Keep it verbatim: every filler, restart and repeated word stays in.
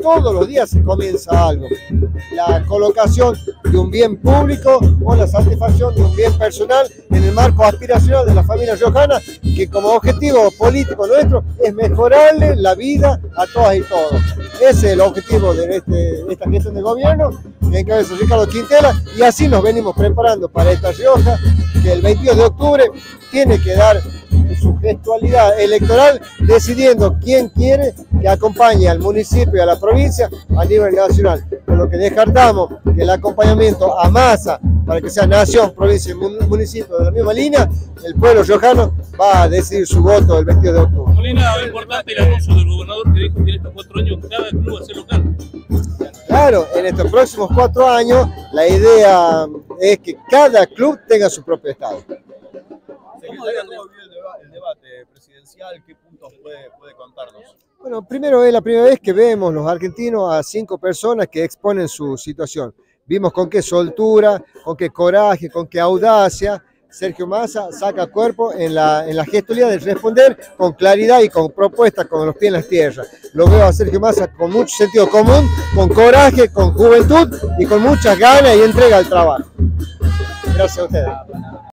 todos los días se comienza algo. La colocación de un bien público o la satisfacción de un bien personal en el marco aspiracional de la familia riojana, que como objetivo político nuestro es mejorarle la vida a todas y todos. Ese es el objetivo de, este, de esta gestión de gobierno que encabeza Ricardo Quintela, y así nos venimos preparando para esta Rioja, que el veintidós de octubre tiene que dar su gestualidad electoral, decidiendo quién quiere que acompañe al municipio y a la provincia a nivel nacional. Por lo que descartamos que el acompañamiento a masa para que sea nación, provincia y municipio de la misma línea, el pueblo riojano va a decidir su voto el veintidós de octubre. Molina, es importante el anuncio del gobernador que dijo que en estos cuatro años cada club va a ser local. Claro, en estos próximos cuatro años la idea es que cada club tenga su propio estado. ¿Cómo vio el debate presidencial? ¿Qué puntos puede, puede contarnos? Bueno, primero es la primera vez que vemos los argentinos a cinco personas que exponen su situación. Vimos con qué soltura, con qué coraje, con qué audacia Sergio Massa saca cuerpo en la, en la gestualidad de responder con claridad y con propuestas, con los pies en la tierra. Lo veo a Sergio Massa con mucho sentido común, con coraje, con juventud y con muchas ganas y entrega al trabajo. Gracias a ustedes.